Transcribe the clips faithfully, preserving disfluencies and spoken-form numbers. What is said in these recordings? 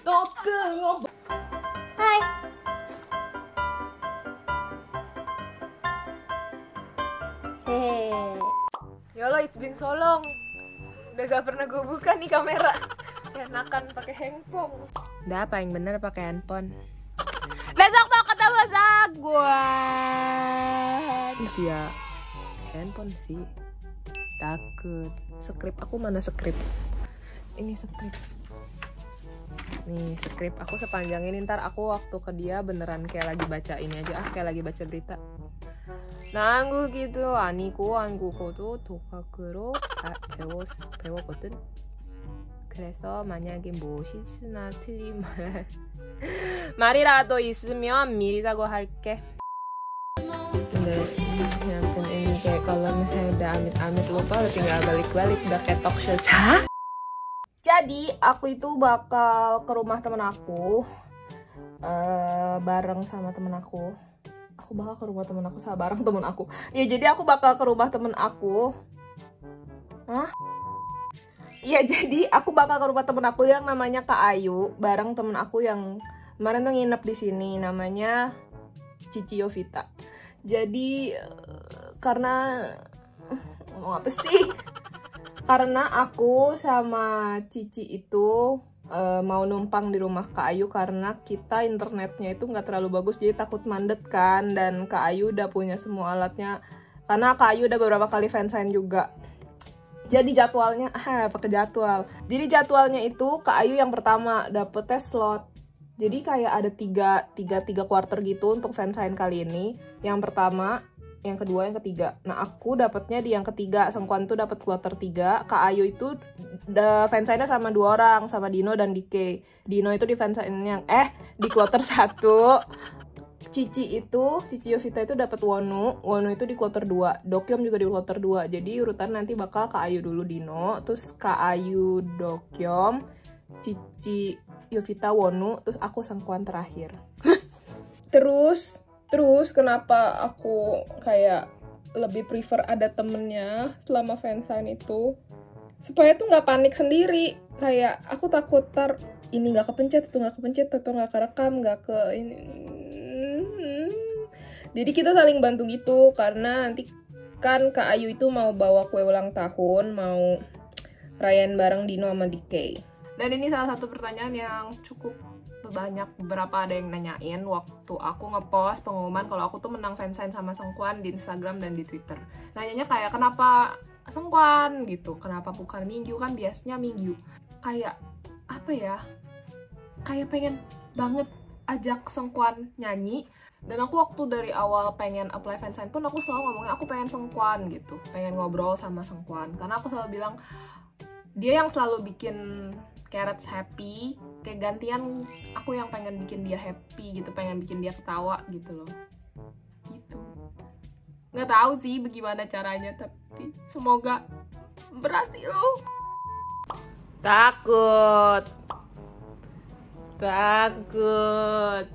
Tokeng. Hai. Hehe. Yolo, it's been so long. Udah gak pernah gue buka nih kamera. Enakan pakai handphone. Udah apa yang bener pakai handphone. Besok mau ketemu Sagwan. Via handphone sih. Takut. Skrip aku mana skrip? Ini skrip. Nih skrip aku sepanjang ini, ntar aku waktu ke dia beneran kayak lagi baca ini aja ah, kayak lagi baca berita. 난국이도 아니고 한국어도 독학으로 배웠, 배웠거든. 그래서 만약에 뭐 실수나 틀린 말 말이라도 있으면 미리 사과할게. Udah, ya ampun ini kayak kalau misalnya udah amit-amit lupa udah tinggal balik-balik udah kayak talk show. Cah? Jadi aku itu bakal ke rumah temen aku uh, bareng sama temen aku. Aku bakal ke rumah temen aku sama bareng temen aku. Ya jadi aku bakal ke rumah temen aku. Hah? Iya jadi aku bakal ke rumah temen aku yang namanya Kak Ayu bareng temen aku yang kemarin tuh nginep di sini, namanya Cici Yovita. Jadi karena ngomong apa sih? Karena aku sama Cici itu Uh, mau numpang di rumah Kak Ayu karena kita internetnya itu nggak terlalu bagus, jadi takut mandet kan, dan Kak Ayu udah punya semua alatnya karena Kak Ayu udah beberapa kali fansign juga. Jadi jadwalnya ah pakai jadwal. Jadi jadwalnya itu Kak Ayu yang pertama dapetnya slot. Jadi kayak ada tiga tiga tiga quarter gitu untuk fansign kali ini. Yang pertama, yang kedua, yang ketiga. Nah aku dapetnya di yang ketiga. Sengkuan tuh dapat kloter tiga. Kak Ayu itu da, fansign-nya sama dua orang, sama Dino dan Dike. Dino itu di fansign yang eh di kloter satu. Cici itu, Cici Yovita itu dapat Wonu. Wonu itu di kloter dua. Dokyom juga di kloter dua. Jadi urutan nanti bakal Kak Ayu dulu Dino, terus Kak Ayu Dokyom, Cici Yovita Wonu, terus aku Sengkuan terakhir. Terus Terus kenapa aku kayak lebih prefer ada temennya selama fansign itu? Supaya tuh nggak panik sendiri. Kayak aku takut tar ini nggak kepencet, itu nggak kepencet, atau nggak kerekam, nggak ke ini. Jadi kita saling bantu gitu. Karena nanti kan Kak Ayu itu mau bawa kue ulang tahun, mau rayain bareng Dino sama D K. Dan ini salah satu pertanyaan yang cukup banyak, beberapa ada yang nanyain waktu aku ngepost pengumuman kalau aku tuh menang fansign sama Sengkuan di Instagram dan di Twitter. Nanyanya kayak kenapa Sengkuan gitu, kenapa bukan Mingyu, kan biasanya Mingyu. Kayak apa ya, kayak pengen banget ajak Sengkuan nyanyi. Dan aku waktu dari awal pengen apply fansign pun aku selalu ngomongnya aku pengen Sengkuan gitu, pengen ngobrol sama Sengkuan. Karena aku selalu bilang dia yang selalu bikin Carrots happy, kayak gantian aku yang pengen bikin dia happy gitu, pengen bikin dia ketawa gitu loh. Gitu. Nggak tahu sih bagaimana caranya, tapi semoga berhasil. Takut. Takut.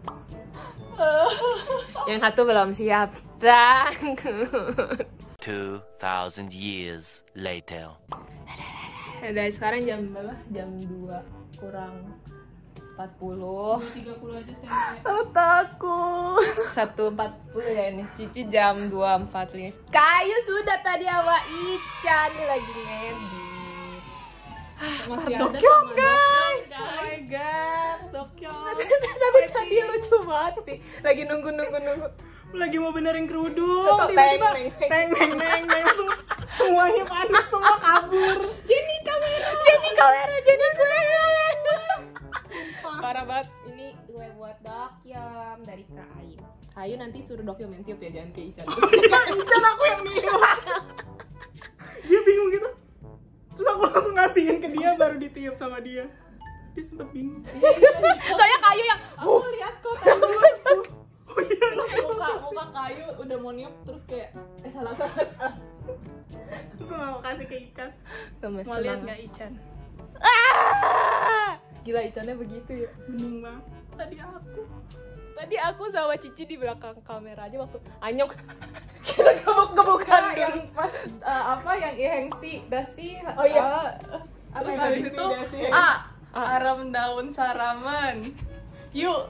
Yang satu belum siap. Takut. two thousand years later. Dari sekarang jam berapa? Jam dua kurang empat puluh. dua tiga puluh aja standby. Oh, takut. satu empat puluh ya ini. Cici jam dua empat puluh lima. Kayu sudah tadi sama Ica nih lagi ngedit. Masih ada Dokyom sama guys. Dokyom, Oh my god. Dokyom. Tapi tadi lucu banget sih. Lagi nunggu-nunggu nunggu. Lagi mau benerin kerudung, Teng, tiba-tiba teng, teng teng teng teng langsung semuanya panik, semua kabur. Jenny kamera. Jenny kamera. Jenny kamera. Parah banget. Ini gue buat Dokyom dari Kak Ayu. Kak Ayu nanti suruh Dokyom yang tiup ya, jangan kayak Ican. Ican aku yang niup. Dia bingung gitu. Terus aku langsung ngasihin ke dia, baru ditiup sama dia. Dia sempet bingung. Soalnya Kak Ayu yang Aku lihat kok tadi lucu. Oh iya. muka muka Kayu udah mau niup terus kayak eh salah salah salah. Terus mau kasih ke Ican. Gemes Mau lihat banget. nggak Ican? Ah! Gila Icannya begitu ya. Bening banget. Tadi aku. Tadi aku sama Cici di belakang kamera aja waktu anyok kita gebuk-gebukan yang pas uh, apa yang ihengsi dasi. Oh iya. Uh, Apa terus yang habis Dasi, itu Dasi. ah Ah. Aram daun saraman. Yuk.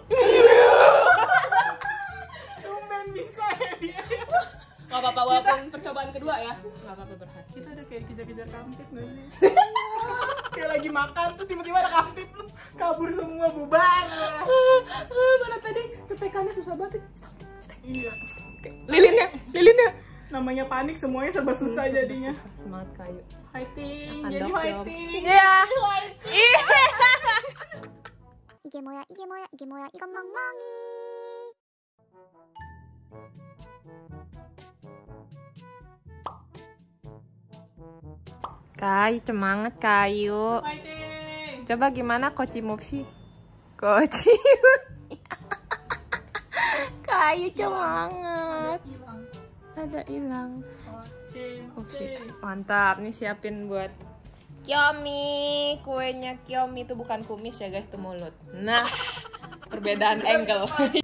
Tumben bisa ya dia. Gak apa-apa, walaupun percobaan kedua ya. Gak apa-apa, berhasil. Kita udah kayak kejar-kejar kamtip gak sih? Kayak lagi makan terus tiba-tiba ada kamtip lu kabur semua, bubar. Mana tadi cetekannya susah banget. Iya. Lilinnya, lilinnya. Namanya panik semuanya serba susah jadinya. Semangat kayu. Fighting, Andok, jadi Yom. fighting. Iya. Iya. 이게 뭐야 이게 뭐야 이게 뭐야 이건 멍멍이 Kayu, semangat kayu. Fighting. Coba gimana Koci Mopsi? Koci. Kayu semangat. Hilang. Ada hilang. Oke, Oke, oke. mantap. Nih siapin buat Kiyomi. Kuenya Kiyomi itu bukan kumis ya guys, itu mulut. Nah, perbedaan angle.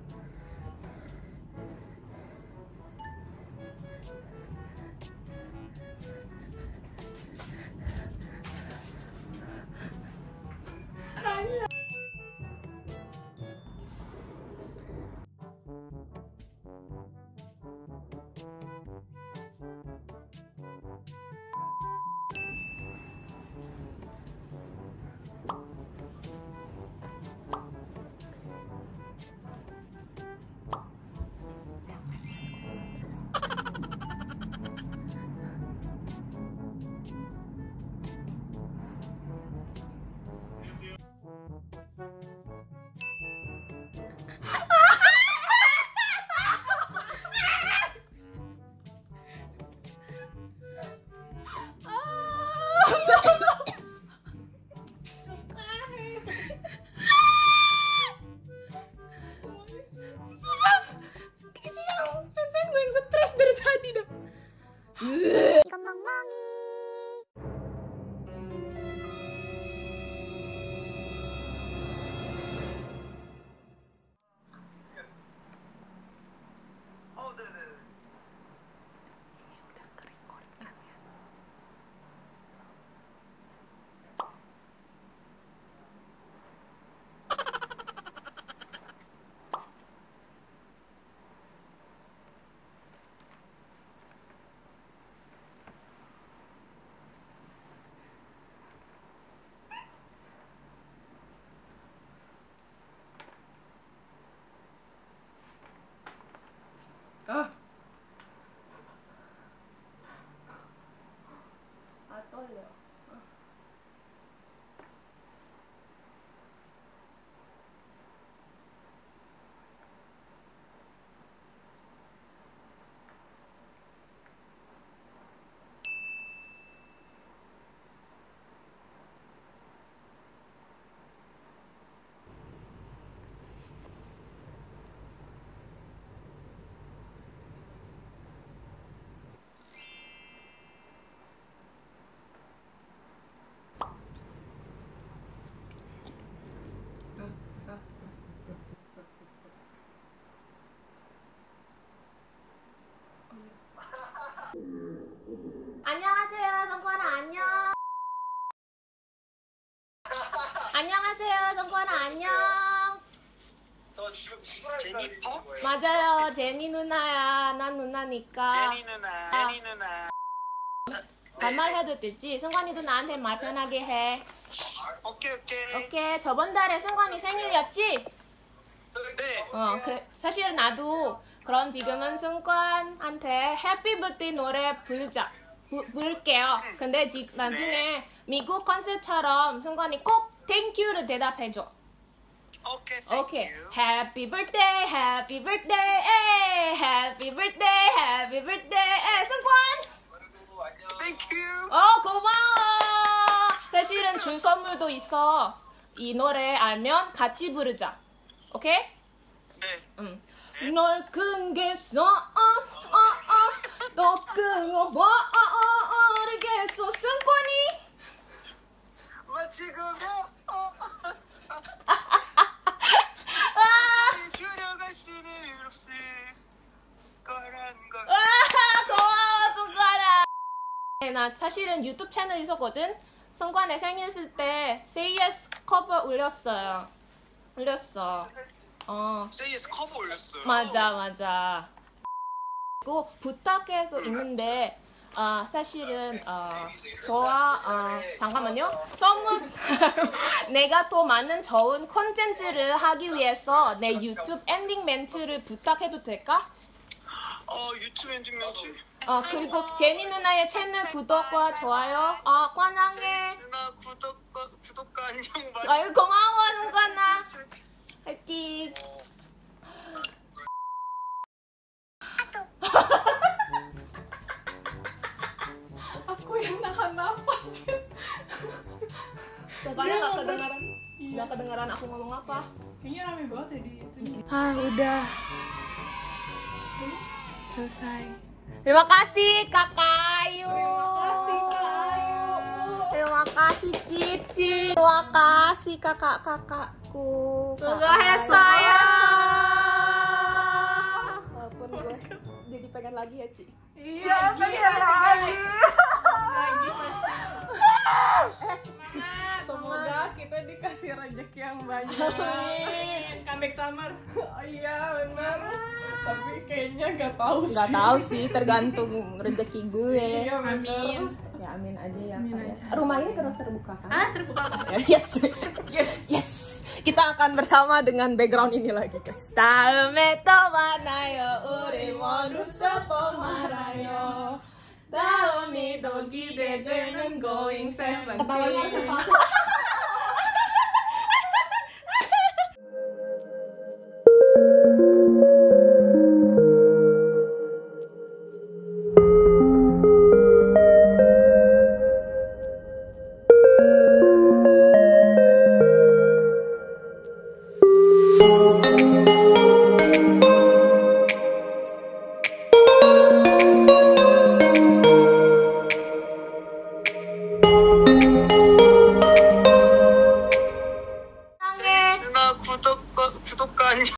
이건 멍멍이 Ah. 아 떨려. 안녕하세요, 정권아 안녕. 안녕하세요, 정권아 안녕. 너 지금 제니퍼? 맞아요, 제니 누나야. 난 누나니까. 제니 누나. 제니 누나. 반말해도 되지? 승관이도 나한테 말 편하게 해. 오케이 오케이. 오케이, 저번 달에 승관이 생일이었지? 네. 어, 그래. 사실 나도 그럼 지금은 승관한테 해피 버스데이 노래 부르자. 부, 부를게요. 근데 지, 나중에 미국 콘서트처럼 승관이 꼭 땡큐를 대답해줘. 오케이. thank 오케이. you. 해피 버스데이, 해피 버스데이, 해피 버스데이, 해피 버스데이, 승관! Thank you. 어, 고마워! 사실은 줄 선물도 있어. 이 노래 알면 같이 부르자. 오케이? 네. 응. 널 끊겠어, 어, 어, 어, 너 끊어봐, 어, 어, 모르겠어, 승권이. 마치고며 어, 참. 아, 줄여갈 수는 없을 거란 걸. 아, 고마워, 승권아. 나 사실은 유튜브 채널 있었거든. 승관의 생일 있을 때 Say Yes 커버 올렸어요. 올렸어. 어. 세이에서 커버 올렸어요. 맞아, 맞아. 그 부탁해도 있는데 아 사실은 어, 저와 어, 잠깐만요. 너무 내가 더 많은 좋은 콘텐츠를 하기 위해서 내 유튜브 엔딩 멘트를 부탁해도 될까? 어 유튜브 엔딩 멘트. 어 그리고 제니 누나의 채널 구독과 좋아요. 아 관양해. 누나 구독과 구독과 안녕. 아유 고마워 누가나. 화이팅. Aku yang nahan napas. Soalnya nggak kedengaran. Nggak kedengaran aku ngomong apa. Kayaknya rame banget ya di itu. Ah udah selesai. Terima kasih Kakak Ayu. Terima kasih, Kak Ayu. Terima kasih Cici. Terima kasih kakak-kakakku. Sugohesaya. Walaupun gue jadi pengen lagi ya Ci. Iya, pengen lagi. Lagi pasti. Semoga kita dikasih rezeki yang banyak. Amin. Comeback summer. Oh, iya benar. Tapi kayaknya nggak tahu sih. Nggak tahu sih, tergantung rezeki gue. Iya benar. Ya amin aja ya. Amin Kak, ya. aja. Rumah ini terus terbuka kan? Ah terbuka. Yes. Yes. Yes. Kita akan bersama dengan background ini lagi guys. 다음에 또 만나요. 우리 모두 슬퍼 말아요. 다음이 더 기대되는 Going Seventeen. Kepalanya harus